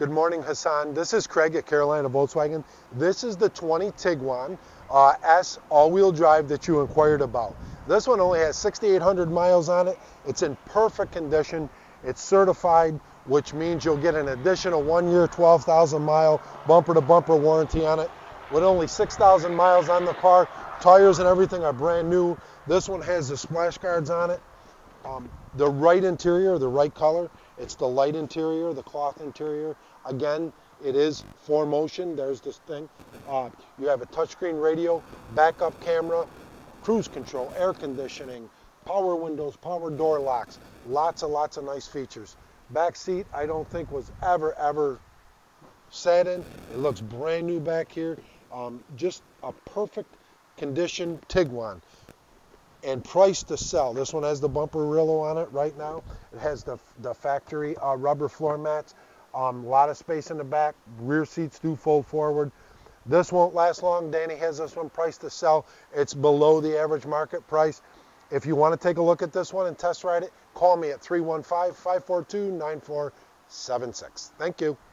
Good morning, Hassan. This is Craig at Carolina Volkswagen. This is the 20 Tiguan S all-wheel drive that you inquired about. This one only has 6,800 miles on it. It's in perfect condition. It's certified, which means you'll get an additional 1 year, 12,000 mile bumper-to-bumper warranty on it. With only 6,000 miles on the car, tires and everything are brand new. This one has the splash guards on it. The right interior, the right color, it's the light interior, the cloth interior. Again, it is 4Motion. There's this thing. You have a touchscreen radio, backup camera, cruise control, air conditioning, power windows, power door locks. Lots of nice features. Back seat, I don't think was ever sat in. It looks brand new back here. Just a perfect condition Tiguan. And price to sell. This one has the bumper Rillo on it right now. It has the factory rubber floor mats. A lot of space in the back. Rear seats do fold forward. This won't last long. Danny has this one priced to sell. It's below the average market price. If you want to take a look at this one and test ride it, call me at 315-542-9476. Thank you.